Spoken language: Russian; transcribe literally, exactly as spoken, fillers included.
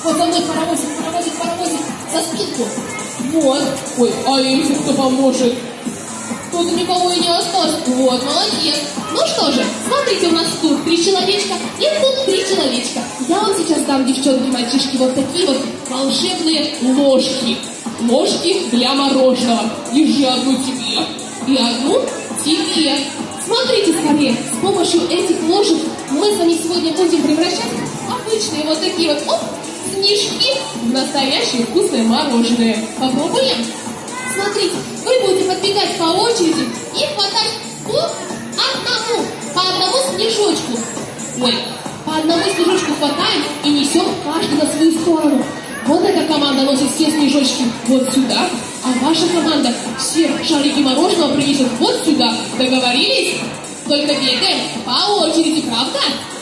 Вот за мной паровозик, паровозик, паровозик, за спинку. Вот. Ой, а если кто поможет? Тут никого и не осталось. Вот, молодец. Ну что же, смотрите, у нас тут три человечка и тут три человечка. Я вам сейчас дам, девчонки и мальчишки, вот такие вот волшебные ложки. Ложки для мороженого. Держи одну тебе и одну тебе. Смотрите скорее, с помощью этих ложек мы с вами сегодня будем превращать обычные вот такие вот оп, снежки в настоящее вкусное мороженое. Попробуем? Смотрите, вы будете подбегать по очереди и хватать по одному, по одному снежочку. Ой, по одному снежочку хватаем и несем каждый на свою сторону. Вот эта команда носит все снежочки вот сюда, а ваша команда все шарики мороженого принесет вот сюда. Договорились? Только бегаем по очереди, правда?